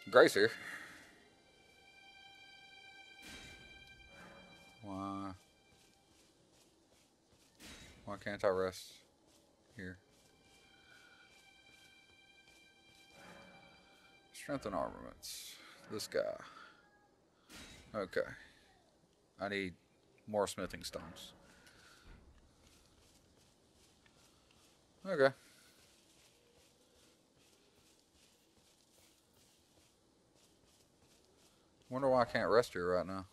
Grace here. Why? Why can't I rest here? Strength and armaments. This guy. Okay. I need more smithing stones. Okay. Wonder why I can't rest here right now.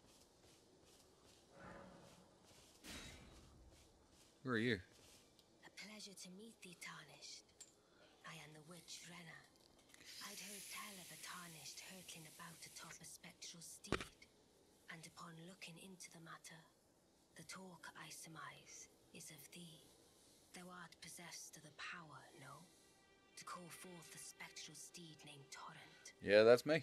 Who are you? A pleasure to meet thee, Tarnished. I am the witch Renna. I'd heard tell of a Tarnished hurtling about atop a spectral steed, and upon looking into the matter, the talk, I surmise, is of thee. Thou art possessed of the power, no? To call forth the spectral steed named Torrent. Yeah, that's me.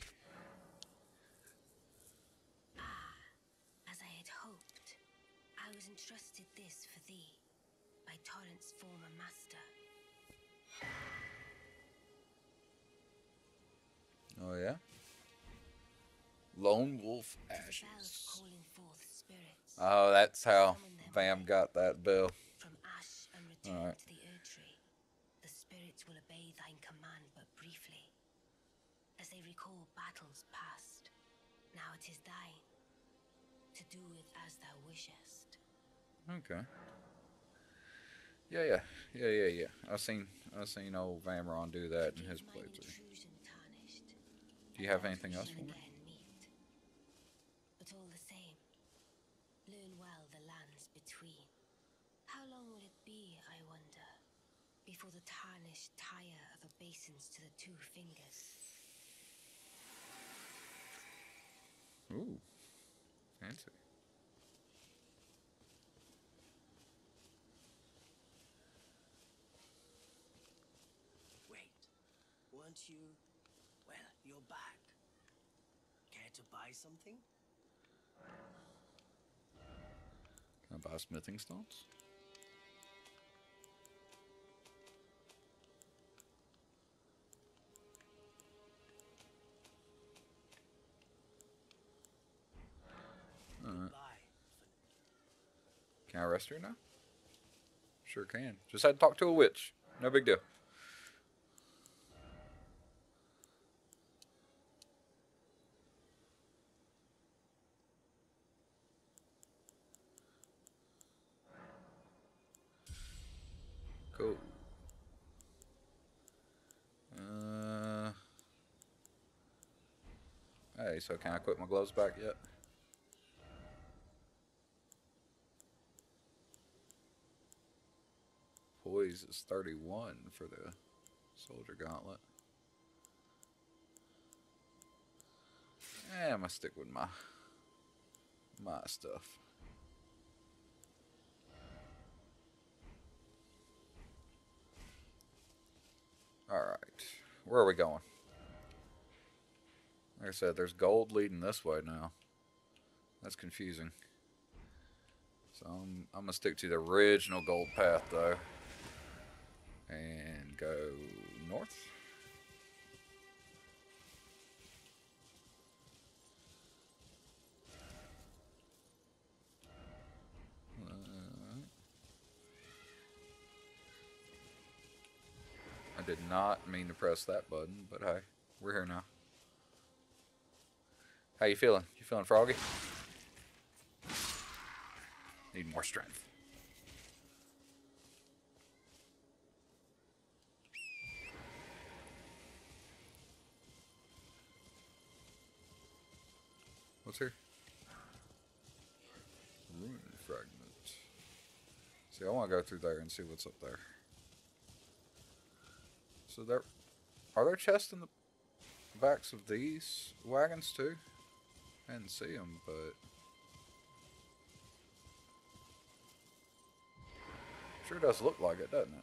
Ah, as I had hoped, I was entrusted this for thee by Torrent's former master. Oh, yeah? Lone Wolf Bells Ashes. calling forth spirits. Oh, that's how Summon them Vam got that bell. from ash and return Alright. to the Erdtree. The spirits will obey thine command but briefly, as they recall battles past. Now it is thine, to do with as thou wishest. Okay. Yeah. I seen old Vamron do that in his Forgive mine playthrough. intrusion, Tarnished. Do you I have doubt anything we else shall for me? again meet. But all the same, learn well the lands between. How long will it be, I wonder, before the Tarnished tire of obeisance to the two fingers? Ooh, fancy. Wait, weren't you? Well, you're back. Care to buy something? Can I buy smithing stones? Alright. Goodbye. Can I rest here now? Sure can. Just had to talk to a witch. No big deal. Cool. Hey, so can I quit my gloves back yet? Poise is 31 for the soldier gauntlet. I'm gonna stick with my stuff. Alright. Where are we going? Like I said, there's gold leading this way now. That's confusing. So I'm gonna stick to the original gold path though. And go north. I did not mean to press that button, but hey, we're here now. How you feeling? You feeling froggy? Need more strength. What's here? Ruin fragment. See, I want to go through there and see what's up there. So are there chests in the backs of these wagons too? I didn't see them, but sure does look like it, doesn't it?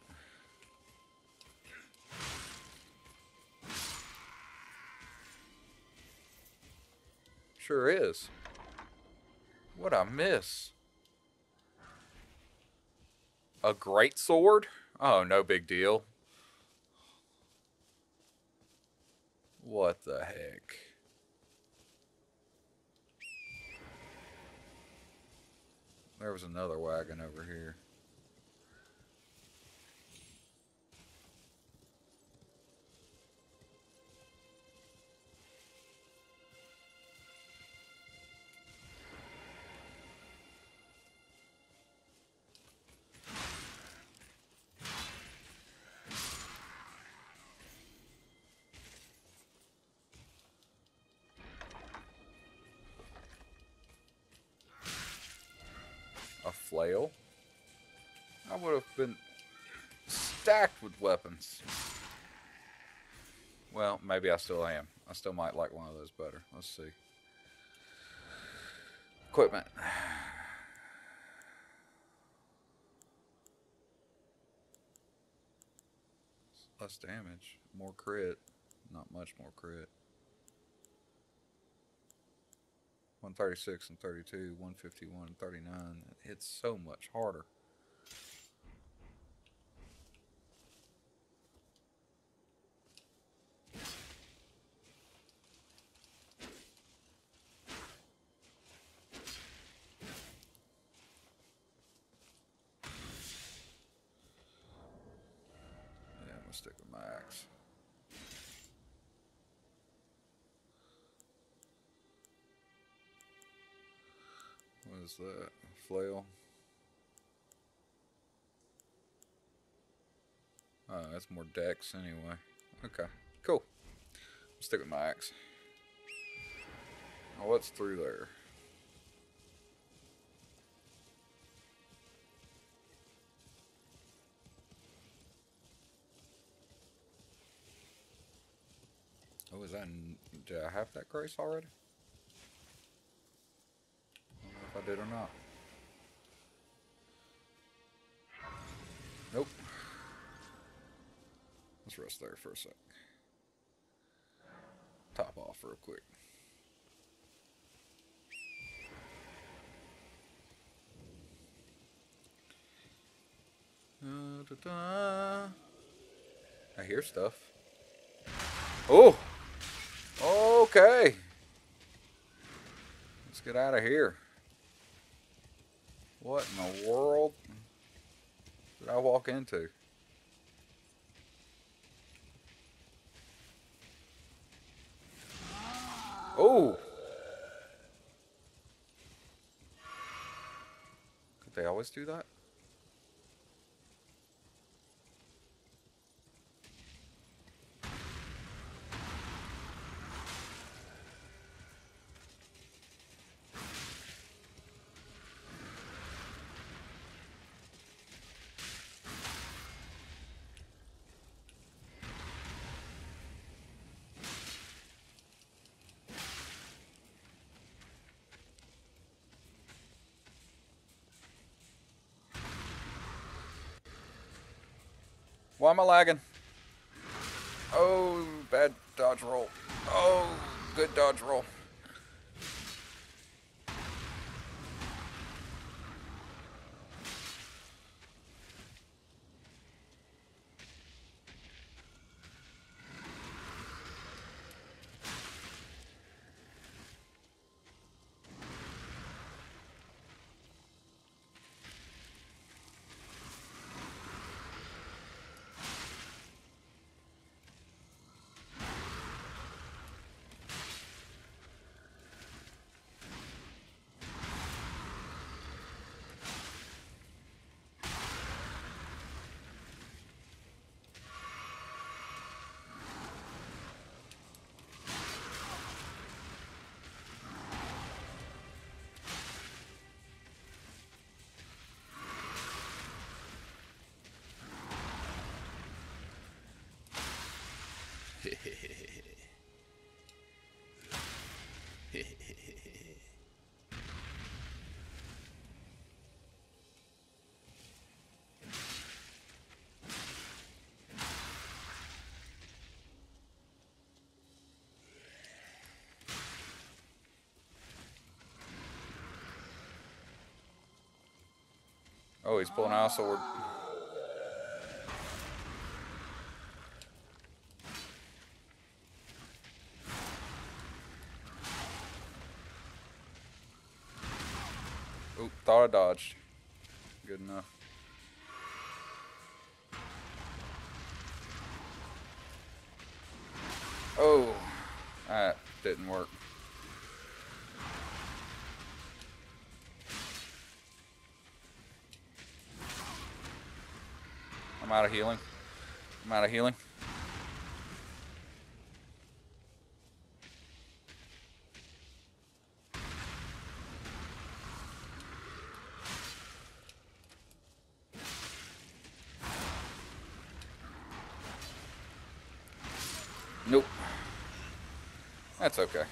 Sure is. What I miss? A great sword? Oh, no big deal. What the heck? There was another wagon over here. A flail? I would have been stacked with weapons. Well, maybe I still am. I still might like one of those better. Let's see. Equipment. Less damage. More crit. Not much more crit. 136 and 32, 151 and 39. It hits so much harder. Yeah, I'm gonna stick with my axe. What is that? Flail? Oh, that's more dex anyway. Okay, cool. Stick with my axe. Oh, what's through there? Oh, is that? Did I have that grace already? I don't know if I did or not. Nope. Let's rest there for a sec. Top off real quick. I hear stuff. Oh! Okay! Let's get out of here. What in the world did I walk into? Oh! Could they always do that? Why am I lagging? Oh, bad dodge roll. Oh, good dodge roll. Oh, he's pulling out a sword. Oh, thought I dodged. Good enough. Oh, that didn't work. I'm out of healing. I'm out of healing. Nope. That's okay.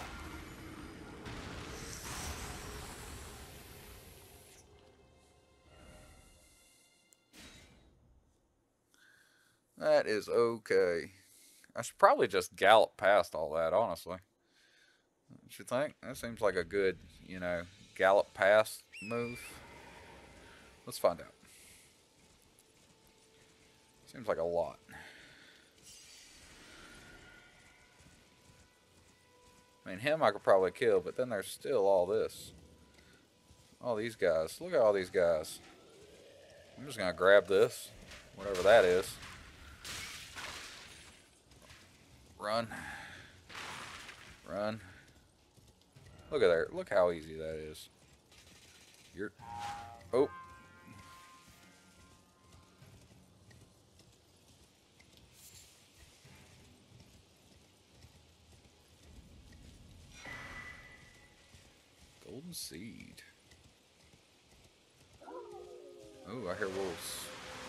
That is okay. I should probably just gallop past all that, honestly. Don't you think? That seems like a good, you know, gallop past move. Let's find out. Seems like a lot. I mean, him I could probably kill, but then there's still all this. All these guys. Look at all these guys. I'm just going to grab this. Whatever that is. Run. Run. Look at there. Look how easy that is. You're... Oh. Golden seed. Oh, I hear wolves.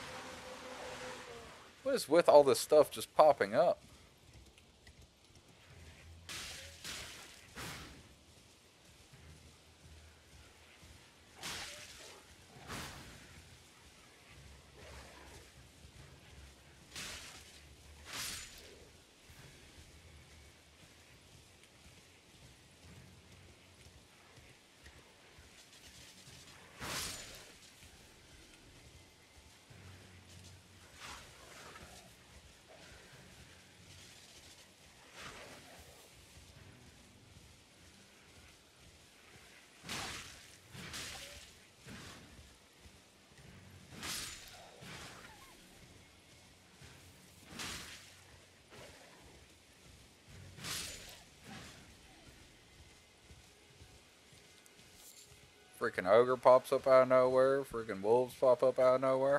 What is with all this stuff just popping up? Freaking ogre pops up out of nowhere. Freaking wolves pop up out of nowhere.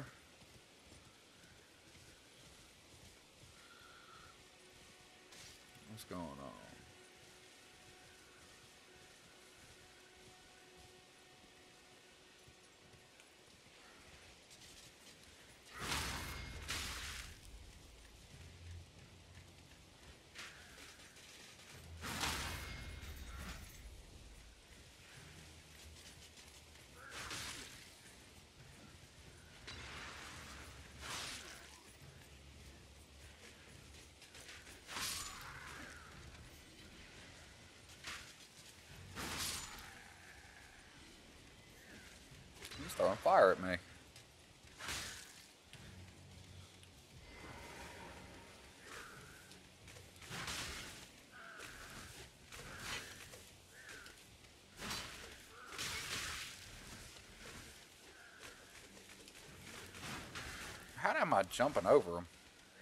What's going on? He's throwing fire at me. How am I jumping over him?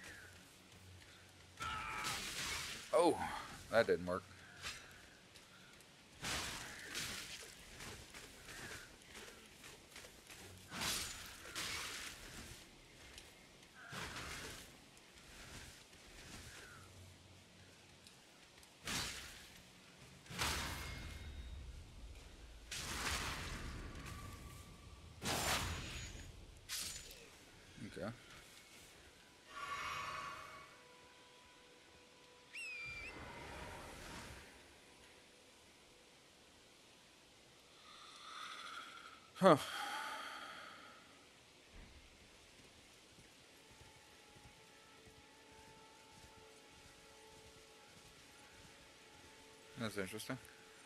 Oh, that didn't work. Okay. Huh. That's interesting.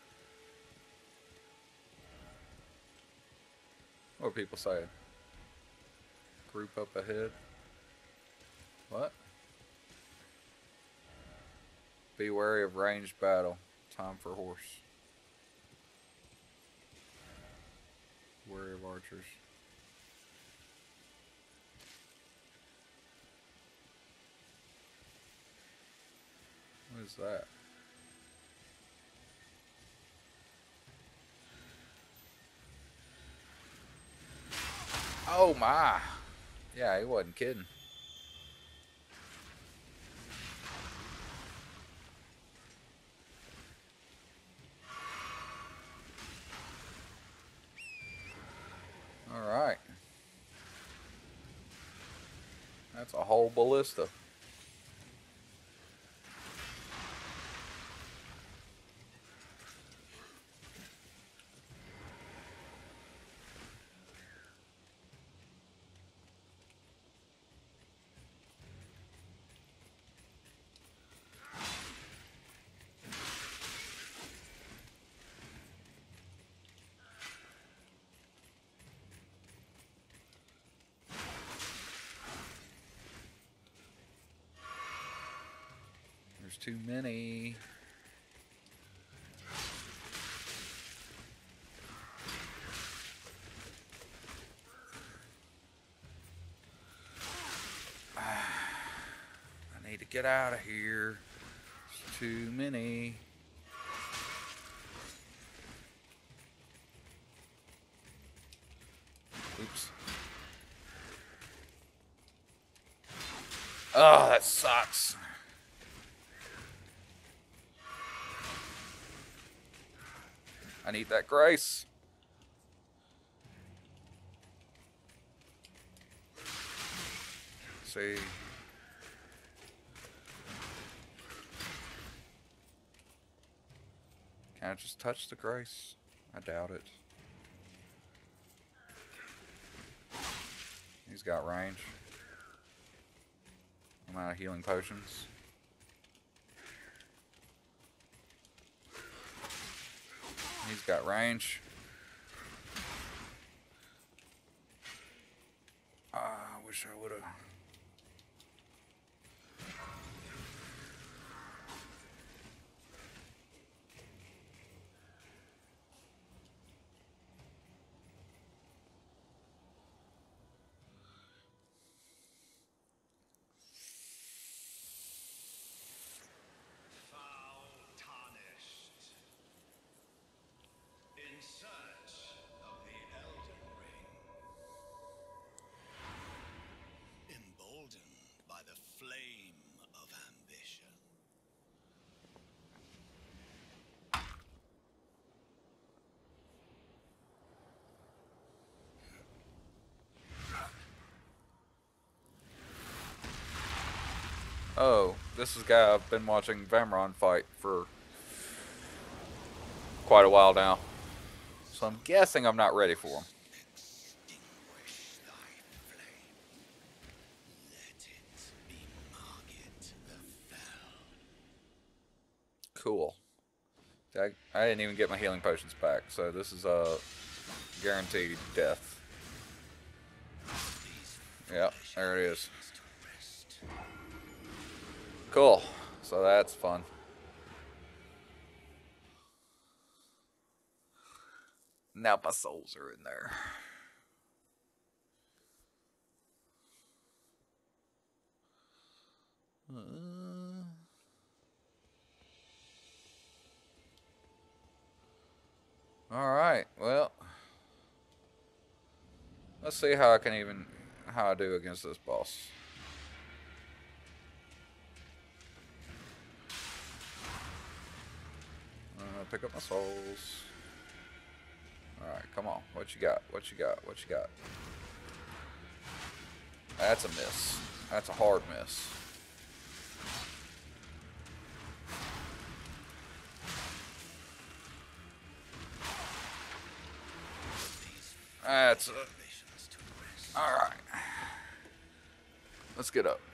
What are people saying? Group up ahead. What? Be wary of ranged battle. Time for horse. Wary of archers. What is that? Oh my! Yeah, he wasn't kidding. Alright. That's a whole ballista. There's too many. I need to get out of here. There's too many. Oops. Oh, that sucks. I need that grace. See. Can I just touch the grace? I doubt it. He's got range. I'm out of healing potions. He's got range. I wish I would have. In search of the Elden Ring. Emboldened by the flame of ambition. Oh, this is a guy I've been watching Vamron fight for quite a while now. So I'm guessing I'm not ready for him. Extinguish thy flame. Let it be Margit the Fell. Cool. I didn't even get my healing potions back, so this is a guaranteed death. Yep, there it is. Cool. So that's fun. Now my souls are in there. Alright, well. Let's see how I do against this boss. Pick up my souls. Alright, come on. What you got? What you got? What you got? That's a miss. That's a hard miss. That's a... Alright. Let's get up.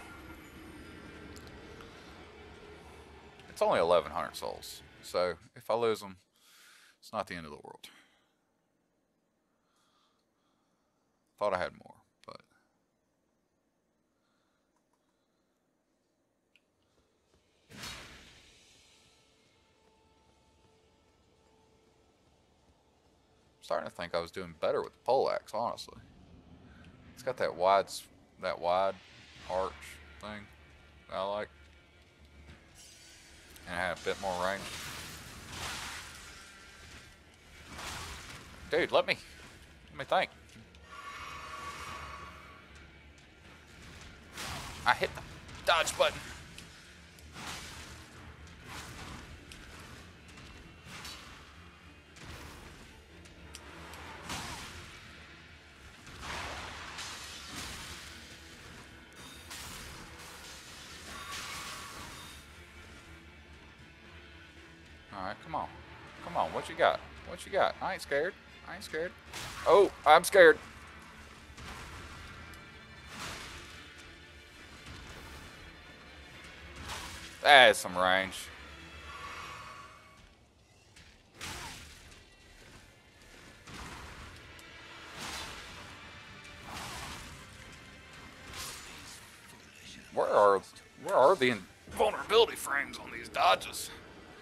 It's only 1,100 souls. So, if I lose them, it's not the end of the world. Thought I had more, but... starting to think I was doing better with the poleaxe, honestly. It's got that wide arch thing that I like. And it had a bit more range. Dude, let me think. I hit the dodge button. Alright, come on. Come on, what you got? What you got? I ain't scared. I ain't scared. Oh, I'm scared. That is some range. Where are the invulnerability frames on these dodges?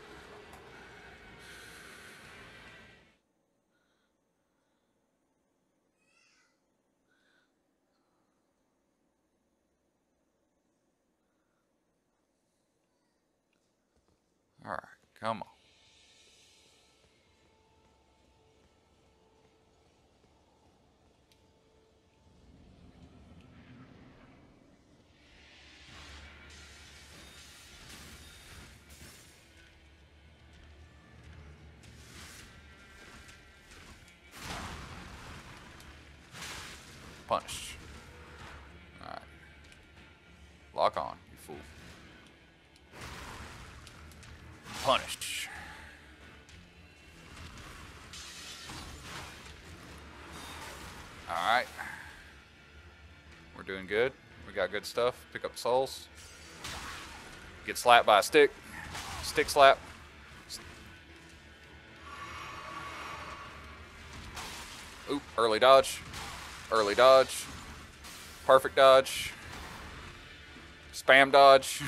Alright, come on. Punished. Alright. Lock on, you fool. Punished. Alright. We're doing good. We got good stuff. Pick up souls. Get slapped by a stick. Stick slap. Oop, early dodge. Early dodge. Perfect dodge. Spam dodge.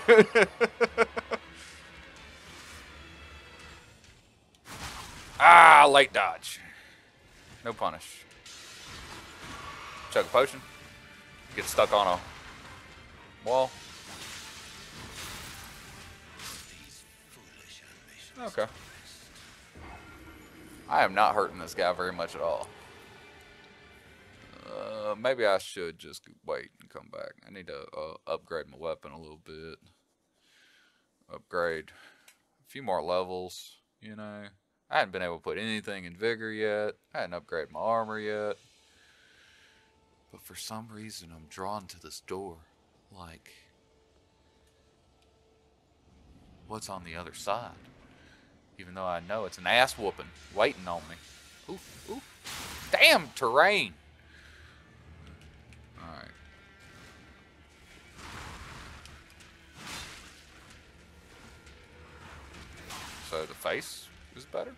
Ah, late dodge. No punish. Chug a potion. Get stuck on a wall. Okay. I am not hurting this guy very much at all. Maybe I should just wait and come back. I need to upgrade my weapon a little bit. Upgrade a few more levels, you know. I hadn't been able to put anything in vigor yet. I hadn't upgraded my armor yet. But for some reason, I'm drawn to this door. Like, what's on the other side? Even though I know it's an ass whooping waiting on me. Ooh, ooh. Damn terrain! Alright. So the face is better?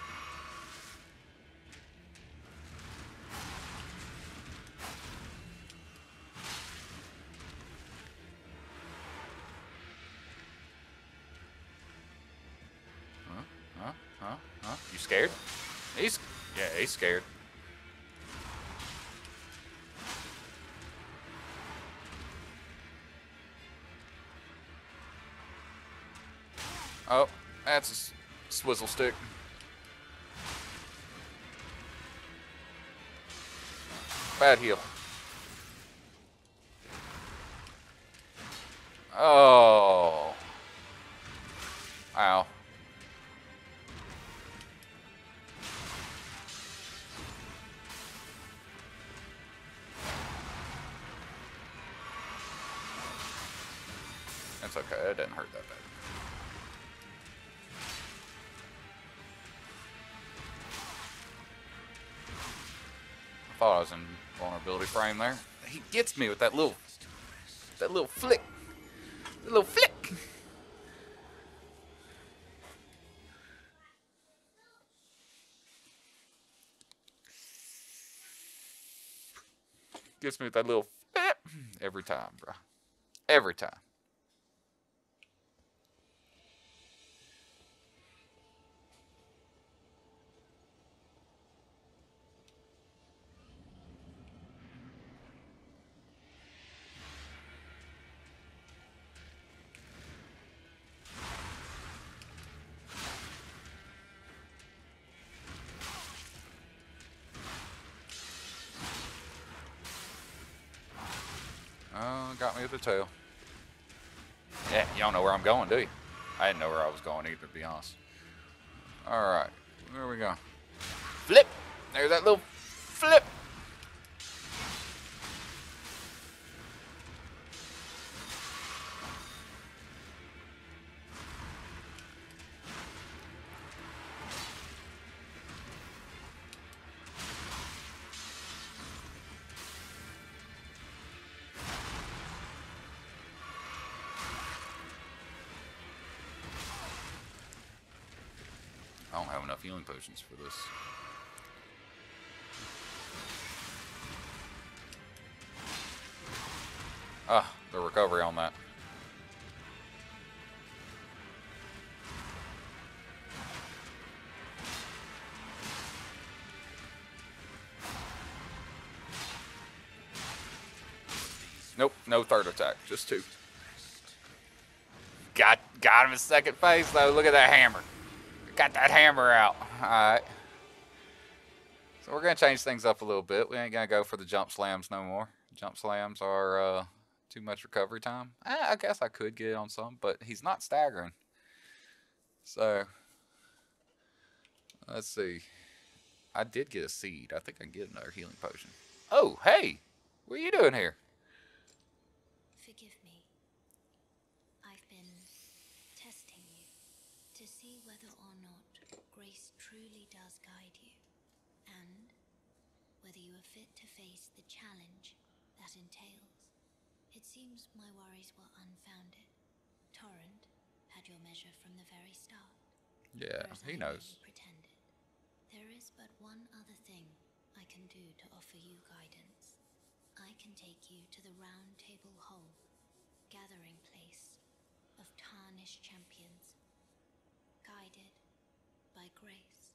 Huh? You scared? Yeah, he's scared. Oh, that's a swizzle stick. Bad heal. Oh. Ow. That's okay, it didn't hurt that bad. I thought I was in vulnerability frame there. He gets me with that little flick. That little flick. Gets me with that little flip. Every time, bro. Every time. got me with the tail. Yeah, you don't know where I'm going, do you? I didn't know where I was going either, to be honest. Alright, where we go? Flip! There's that little flip! I don't have enough healing potions for this. Ah, the recovery on that. Nope, no third attack, just 2. Got him in second phase though. Look at that hammer. Got that hammer out. Alright. So we're going to change things up a little bit. We ain't going to go for the jump slams no more. Jump slams are too much recovery time. I guess I could get on some, but he's not staggering. So, let's see. I did get a seed. I think I can get another healing potion. Oh, hey! What are you doing here? Forgive me. I've been testing you to see whether or not grace truly does guide you, and whether you are fit to face the challenge that entails. It seems my worries were unfounded. Torrent had your measure from the very start. Yeah, he knows. Pretended. There is but one other thing I can do to offer you guidance. I can take you to the Round Table Hall, gathering place of tarnished champions, guided by grace.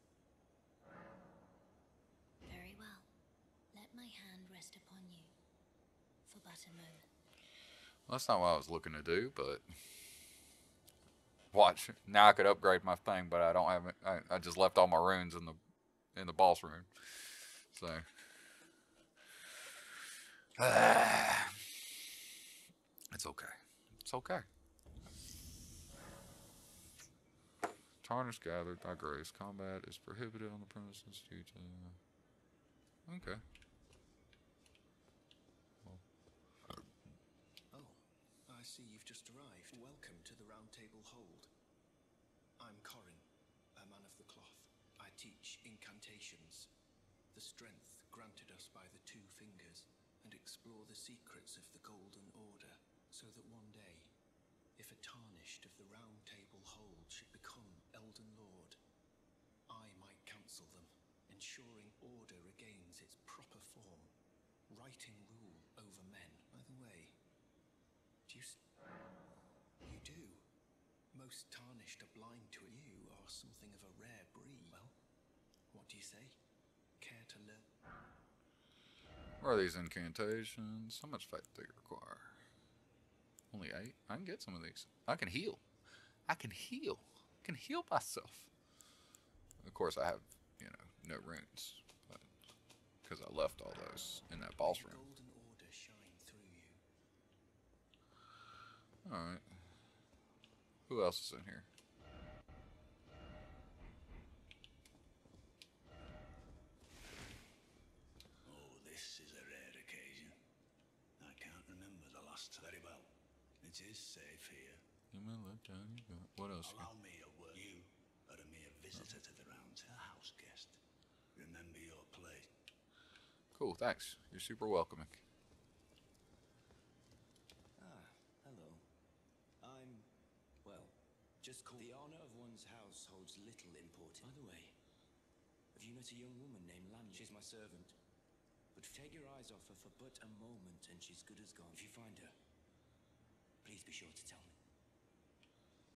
Very well. Let my hand rest upon you for but a moment. Well, that's not what I was looking to do, but watch. Now I could upgrade my thing, but I don't have it. I just left all my runes in the boss room. So it's okay. It's okay. Tarnish gathered by grace. Combat is prohibited on the premises due to. Okay. I see you've just arrived. Welcome to the Round Table Hold. I'm Corin, a man of the cloth. I teach incantations, the strength granted us by the 2 fingers, and explore the secrets of the Golden Order, so that one day, if a tarnished of the Round Table Hold should become Elden Lord, I might counsel them, ensuring order regains its proper form, righting rule over men. By the way, you do. Most tarnished are blind to it. You are something of a rare breed. Well, what do you say? Care to learn? What are these incantations? How much faith do you require? Only 8? I can get some of these. I can heal. I can heal. I can heal myself. Of course, I have, no runes. Because I left all those in that boss room. Golden Order shine through you. Alright. Who else is in here? Oh, this is a rare occasion. I can't remember the last very well. It is safe here. What else? Allow me a word. You are a mere visitor to the rounds, a house guest. Remember your place. Cool, thanks. You're super welcoming. Hello. I'm, just called. The honor of one's house holds little importance. By the way, have you met a young woman named Lan? She's my servant. But take your eyes off her for but a moment and she's good as gone. If you find her, please be sure to tell me.